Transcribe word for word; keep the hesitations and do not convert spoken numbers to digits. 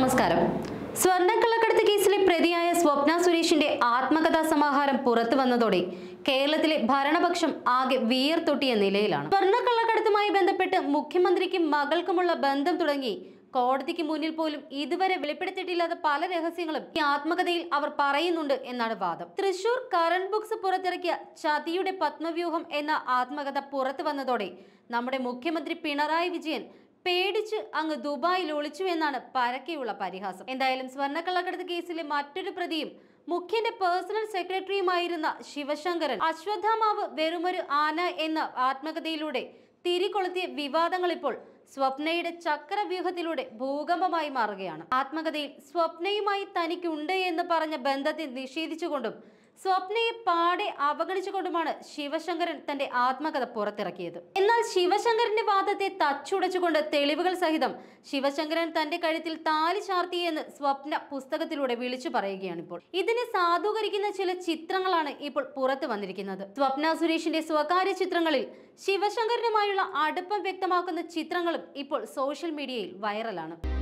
നമസ്കാരം. സ്വർണ്ണക്കള്ളക്കടത്ത് കേസിലെ പ്രതിയായ സ്വപ്ന സുരേഷിന്റെ ആത്മകഥാ സമാഹാരം പുറത്തു വന്നതോടെ കേരളത്തിലെ ഭരണപക്ഷം ആകെ വിയർത്തൊട്ടിയ നിലയിലാണ്. സ്വർണ്ണക്കള്ളക്കടത്തുമായി ബന്ധപ്പെട്ട് മുഖ്യമന്ത്രിക്കും മകൾക്കുമുള്ള ബന്ധം തുടങ്ങി കോടതിക്ക് മുന്നിൽ പോലും ഇതുവരെ വെളിപ്പെടുത്തിയിട്ടില്ലാത്ത പല രഹസ്യങ്ങളും ഈ ആത്മകഥയിൽ അവർ പറയുന്നുണ്ട് എന്നാണ് വാദം. തൃശൂർ കറന്റ് ബുക്സ് പുറത്തിറക്കിയ ചതിയുടെ പത്മവ്യൂഹം എന്ന ആത്മകഥ പുറത്തു വന്നതോടെ നമ്മുടെ മുഖ്യമന്ത്രി പിണറായി വിജയൻ പേടിച്ച് അങ്ങ് ദുബായിൽ ഒളിച്ചു എന്നാണ് പരക്കെയുള്ള പരിഹാസം. എന്തായാലും സ്വർണ്ണക്കള്ളക്കടത്ത് കേസിലെ മറ്റൊരു പ്രതിയും മുഖ്യന്റെ പേഴ്സണൽ സെക്രട്ടറിയുമായിരുന്ന ശിവശങ്കരൻ അശ്വത്ഥാമാവ് വെറുമൊരു ആന എന്ന ആത്മകഥയിലൂടെ തിരികൊളുത്തിയ വിവാദങ്ങൾ ഇപ്പോൾ സ്വപ്നയുടെ ചക്രവ്യൂഹത്തിലൂടെ ഭൂകമ്പമായി മാറുകയാണ്. ആത്മകഥയിൽ സ്വപ്നയുമായി തനിക്കുണ്ട് എന്ന് പറഞ്ഞ ബന്ധത്തെ നിഷേധിച്ചുകൊണ്ടും സ്വപ്നയെ പാടെ അവഗണിച്ചുകൊണ്ടുമാണ് ശിവശങ്കരൻ തന്റെ ആത്മകഥ പുറത്തിറക്കിയത്. എന്നാൽ ശിവശങ്കരന്റെ വാദത്തെ തച്ചുടച്ചുകൊണ്ട് തെളിവുകൾ സഹിതം ശിവശങ്കരൻ തന്റെ കഴുത്തിൽ താലി ചാർത്തിയെന്ന് സ്വപ്ന പുസ്തകത്തിലൂടെ വിളിച്ചു പറയുകയാണ്. ഇപ്പോൾ ഇതിനെ സാധൂകരിക്കുന്ന ചില ചിത്രങ്ങളാണ് ഇപ്പോൾ പുറത്തു വന്നിരിക്കുന്നത്. സ്വപ്ന സുരേഷിന്റെ സ്വകാര്യ ചിത്രങ്ങളിൽ ശിവശങ്കരനുമായുള്ള അടുപ്പം വ്യക്തമാക്കുന്ന ചിത്രങ്ങളും ഇപ്പോൾ സോഷ്യൽ മീഡിയയിൽ വൈറലാണ്.